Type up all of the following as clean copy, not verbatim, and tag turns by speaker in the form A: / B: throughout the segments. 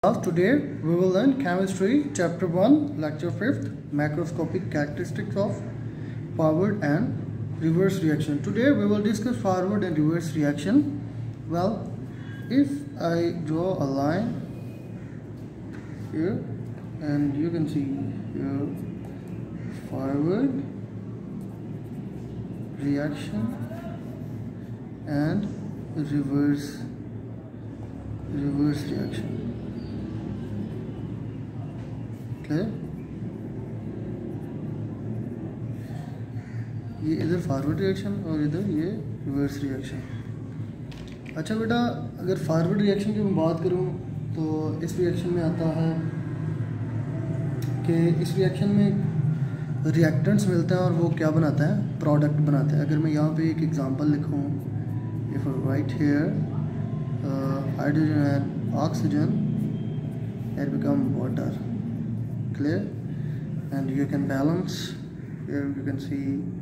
A: Today we will learn chemistry chapter 1 lecture 5th macroscopic characteristics of forward and reverse reaction. Today we will discuss forward and reverse reaction. Well, if I draw a line here and you can see here forward reaction and reverse reaction. Clear, ये इधर forward reaction और इधर ये reverse reaction. अच्छा बेटा, अगर forward reaction की मैं बात करूँ तो इस रिएक्शन में आता है कि इस रिएक्शन में रिएक्टेंट्स मिलते हैं और वो क्या बनाता है, प्रोडक्ट बनाते हैं। अगर मैं यहाँ पे एक एग्जांपल लिखूँ, if I write here hydrogen and oxygen it become water. Clear? And you can balance. Here you can see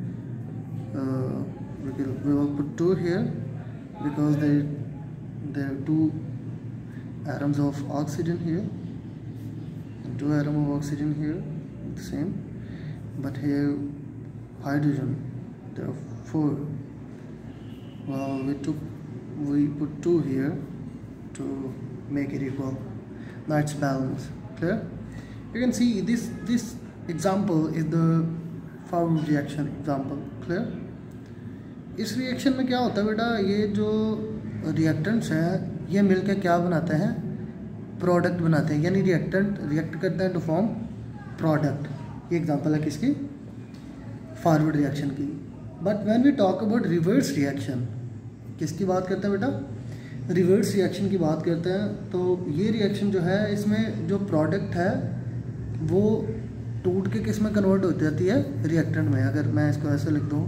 A: we will put 2 here because there are 2 atoms of oxygen here and 2 atoms of oxygen here, the same. But here hydrogen, there are 4. Well, we put 2 here to make it equal. Now it's balanced. Clear? You can see this example is the forward reaction example. Clear? इस reaction में क्या होता है बेटा, ये जो reactants हैं ये मिलकर क्या बनाते हैं, प्रोडक्ट बनाते हैं। यानी रिएक्टेंट रिएक्ट करते हैं टू फॉर्म प्रोडक्ट। ये एग्जांपल है किसकी, फॉरवर्ड रिएक्शन की। But when we talk about reverse reaction, किसकी बात करते हैं बेटा, रिवर्स रिएक्शन की बात करते हैं। तो ये रिएक्शन जो है, इसमें जो प्रोडक्ट है वो टूट के किस में कन्वर्ट हो जाती है, रिएक्टेंट में। अगर मैं इसको ऐसे लिख दूँ,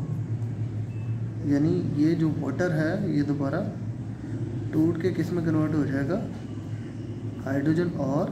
A: यानी ये जो वाटर है ये दोबारा टूट के किस में कन्वर्ट हो जाएगा, हाइड्रोजन और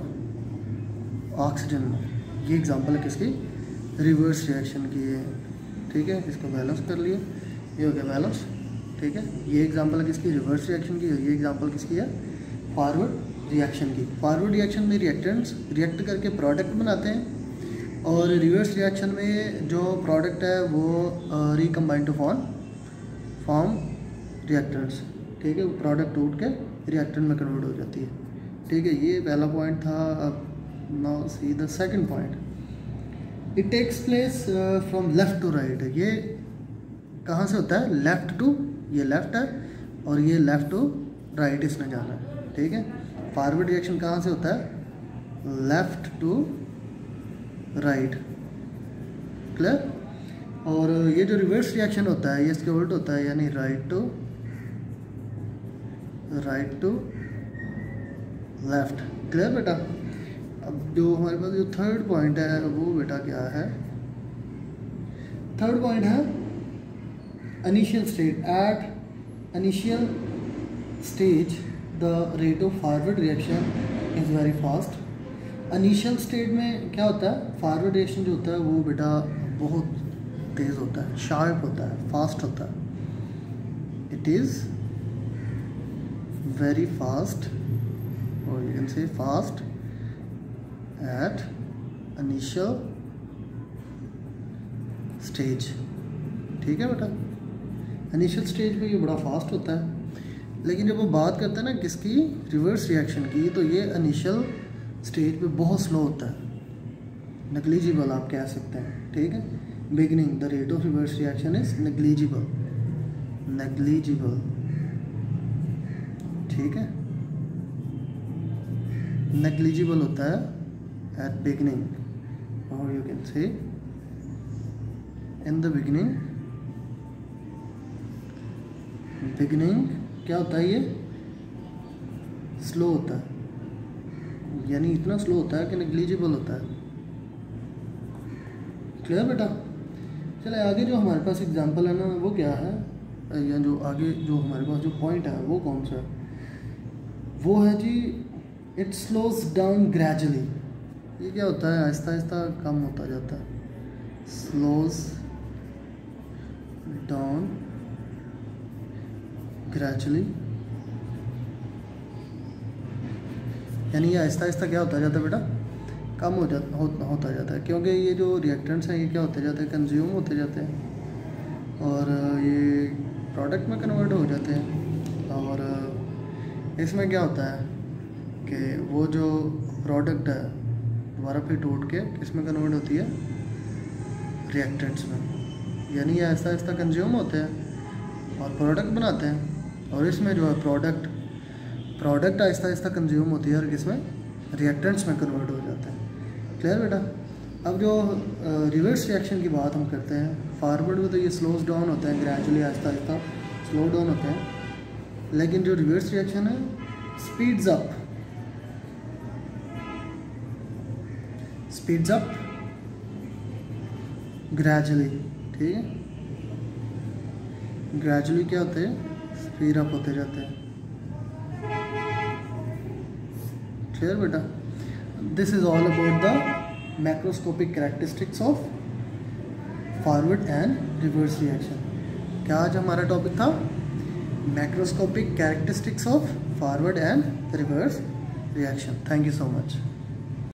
A: ऑक्सीजन में। ये एग्जांपल है किसकी, रिवर्स रिएक्शन की है। ठीक है, इसको बैलेंस कर लिए, ये हो गया बैलेंस। ठीक है, ये एग्जांपल है किसकी, रिवर्स रिएक्शन की, और ये एग्जांपल किसकी है, फॉरवर्ड रिएक्शन की। फॉरवर्ड रिएक्शन में रिएक्टेंट्स रिएक्ट करके प्रोडक्ट बनाते हैं और रिवर्स रिएक्शन में जो प्रोडक्ट है वो रिकम्बाइन टू फॉर्म रिएक्टेंट्स। ठीक है, वो प्रोडक्ट टूट के रिएक्टेंट में कन्वर्ट हो जाती है। ठीक है, ये पहला पॉइंट था। अब now see the second point. It takes place from left to right. ये कहाँ से होता है, लेफ्ट टू, ये लेफ्ट है और ये लेफ्ट टू राइट इसने जाना है। ठीक है, फॉरवर्ड रिएक्शन कहाँ से होता है, लेफ्ट टू राइट। क्लियर? और ये जो रिवर्स रिएक्शन होता है ये इसके उल्ट होता है, यानी राइट टू लेफ्ट। क्लियर बेटा? अब जो हमारे पास जो थर्ड पॉइंट है वो बेटा क्या है, थर्ड पॉइंट है initial state. At initial stage the rate of forward reaction is very fast. initial state में क्या होता है, फॉरवर्ड रिएक्शन जो होता है वो बेटा बहुत तेज़ होता है, शार्प होता है, फास्ट होता है। it is very fast, or you can say fast at initial stage. ठीक है बेटा, इनिशियल स्टेज पे ये बड़ा फास्ट होता है। लेकिन जब वो बात करते हैं ना किसकी, रिवर्स रिएक्शन की, तो ये इनिशियल स्टेज पे बहुत स्लो होता है, नेग्लिजिबल आप कह सकते हैं। ठीक है, beginning the rate of reverse reaction is negligible. ठीक है, नेग्लिजिबल होता है एट बिगिनिंग, और you can say in the beginning क्या होता है, ये स्लो होता है, यानी इतना स्लो होता है कि नेग्लिजिबल होता है। क्लियर बेटा? चले आगे जो हमारे पास एग्जांपल है ना वो क्या है, या जो आगे जो हमारे पास जो पॉइंट है वो कौन सा है, वो है जी इट स्लोज डाउन ग्रेजुअली। ये क्या होता है, आहिस्ता आहिस्ता कम होता जाता है, स्लोज डाउन ग्रेजुअली यानी ये आहिस्ता आहिस्ता क्या होता जाता है बेटा, कम होता जाता है, क्योंकि ये जो रिएक्टेंट्स हैं ये क्या होते जाते हैं, कंज्यूम होते जाते हैं और ये प्रोडक्ट में कन्वर्ट हो जाते हैं। और इसमें क्या होता है कि वो जो प्रोडक्ट है दोबारा फिर टूट के किस में कन्वर्ट होती है, रिएक्टेंट्स में। यानी ये आहिस्ता आहिस्ता कंज्यूम होते हैं और प्रोडक्ट बनाते हैं, और इसमें जो है प्रोडक्ट आहिस्ता आहिस्ता कंज्यूम होती है और किसमें, रिएक्टेंट्स में कन्वर्ट हो जाते हैं। क्लियर बेटा। अब जो रिवर्स रिएक्शन की बात हम करते हैं, फॉरवर्ड में तो ये स्लोज डाउन होते हैं, gradually Aahista Aahista slow down होते हैं, लेकिन जो रिवर्स रिएक्शन है स्पीड्स अप ग्रेजुअली। ठीक है, ग्रेजुअली क्या होते हैं, स्पीड अप होते जाते हैं। क्लियर बेटा। This is all about the macroscopic characteristics of forward and reverse reaction. क्या आज हमारा टॉपिक था, macroscopic characteristics of forward and reverse reaction. Thank you so much.